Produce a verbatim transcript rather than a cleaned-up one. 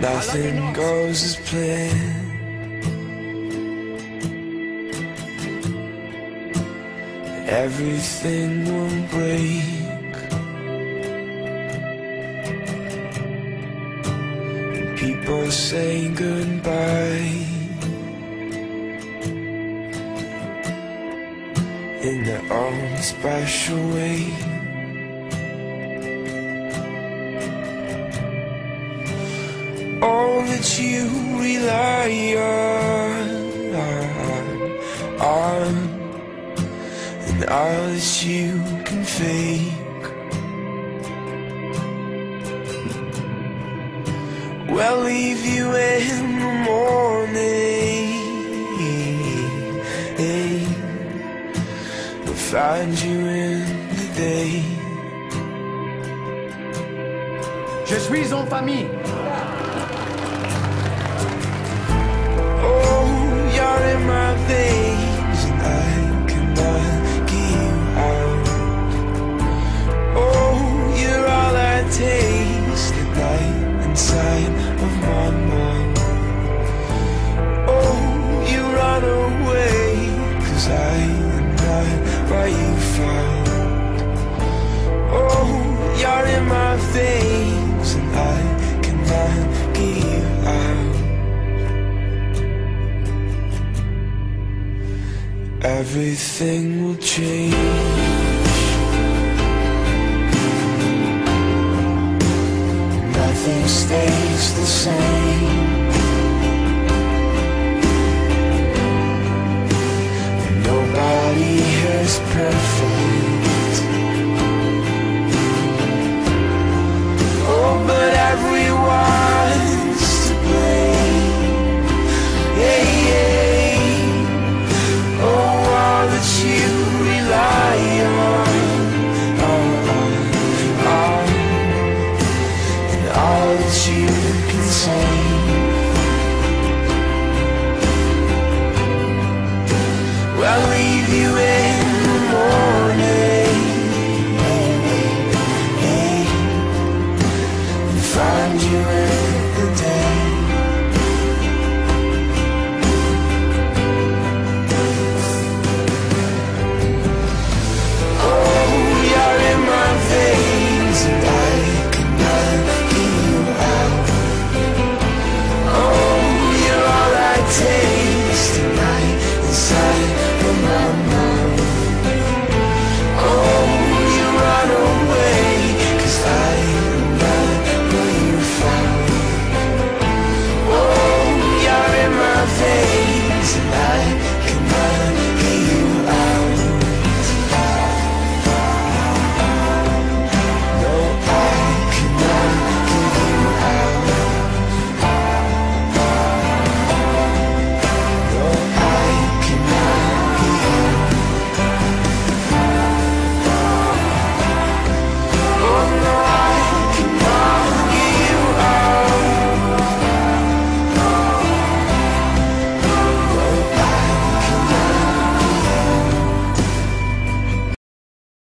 Nothing goes as planned. Everything will break. People say goodbye in their own special way. All that you rely on, on and all that you can fake, will leave you in the morning, will find you in the day. Je suis en famille. In my veins, and I cannot get you out. Oh, you're all I taste at night inside of my mind. Oh, you run away, 'cause I am not what you found. Oh, you're in my veins, and I cannot get you out. Everything will change. Nothing stays the same. Nobody is perfect. Oh, but everyone's to blame. Yeah, yeah. You rely on, on, on, on, and all that you can say.